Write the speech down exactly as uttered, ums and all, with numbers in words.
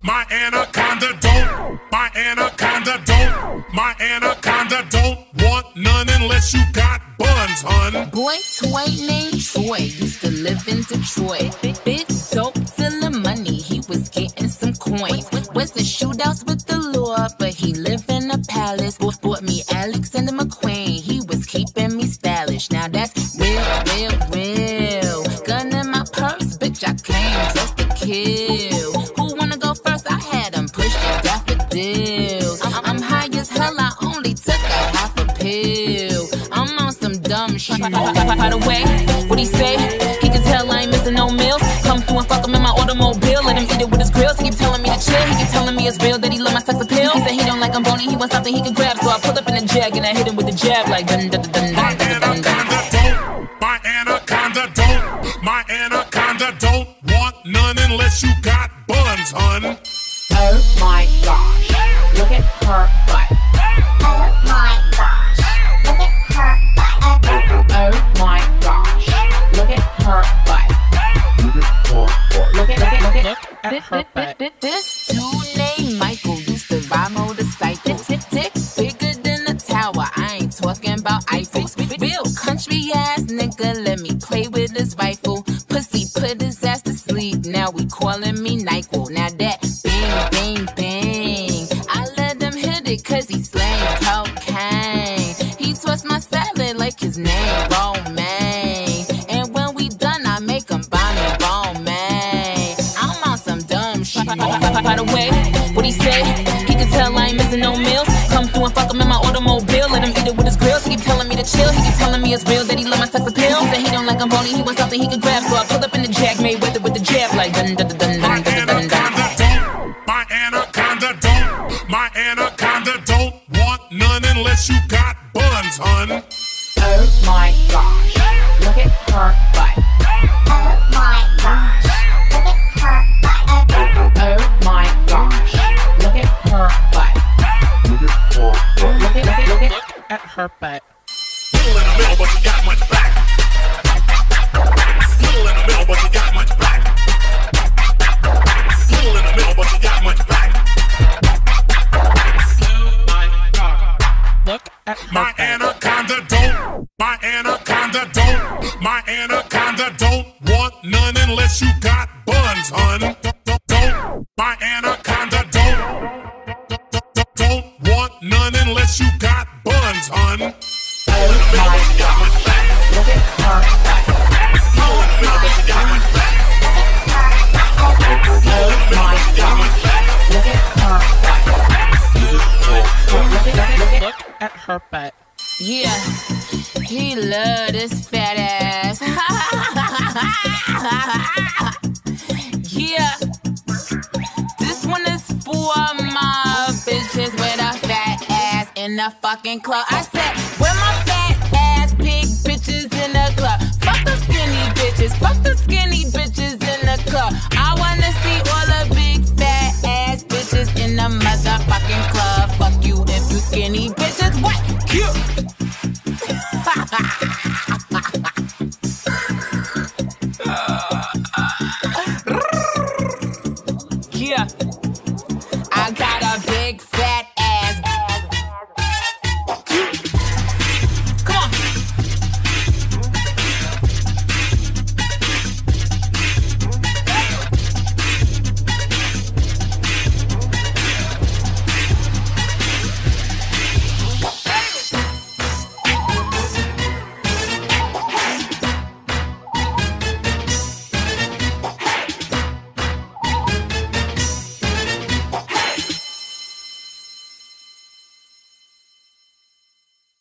My anaconda don't, my anaconda don't, my anaconda don't want none unless you got buns, hun. Boy, toy named Troy used to live in Detroit. Big dope, stealing money, he was getting some coins. Was the shootouts with the law, but he lived in a palace. Bought me Alexander McQueen, he was keeping me stylish. Now that's real, real, real. Gun in my purse, bitch, I claim just to kill. Who wanna go first? I had him push the daffodils. I'm high as hell, I only took a half a pill. I'm on some dumb shit. By the way, what he say? He can tell I ain't missing no meals. Come through and fuck him in my automobile. Let him eat it with his grills. He keep telling me to chill. He keep telling me it's real that he love my sex appeal. He said he don't like I'm boney. He wants something he can grab. So I pull up in a jag and I hit him with the jab like dun dun dun dun dun dun dun. My anaconda don't, my anaconda don't want none unless you got buns, hun. Oh my gosh, look at her butt. Oh my gosh, look at her butt. Oh my gosh, look at her butt. Look at, look at, look at, look at her butt. This dude named Michael used to ride motorcycle. Dick bigger than a tower. I ain't talking about Eiffels. Real country ass nigga, let me play with his rifle. Pussy put his ass to sleep. Now we calling me Nyquil. Now that bang, bang, bang, I let him hit it cause he slang cocaine. He twists my salad like his name Romaine. And when we done, I make him boney bone man. I'm on some dumb shit. By the way, what he say? He can tell I ain't missing no meals. Come through and fuck him in my automobile. Let him eat it with his grills. He keep telling me to chill. He keep telling me it's real that he love my sex appeal. He said he don't like I'm boney. He wants something he can grab. So I pull up in the jag, made with it with the jab like dun dun dun dun dun dun dun dun. My anaconda don't, my anaconda don't want none unless you got buns, hun. Oh my gosh, look at her butt. Oh my gosh, look at her butt. Oh my gosh, look at her butt. Look at, look at, look at, look at her butt. Little in the middle, but you got much back. Little in the middle, but you got much back. Little in the middle, but you got much back. Oh my God, look at her My butt. anaconda don't, my anaconda don't, my anaconda don't want none unless you got buns, hun. Don't, don't, don't. My anaconda don't, don't, don't want none unless you got buns, hun. Oh my gosh, look at her butt. Oh my gosh, look at her butt. Look at, look at, look at her butt. Yeah, he love this fat ass. Yeah, this one is for my bitches with a fat ass in the fucking club. I said, where my fat ass pig bitches in the club? Fuck the skinny bitches, fuck the skinny bitches in the club. I wanna see all the big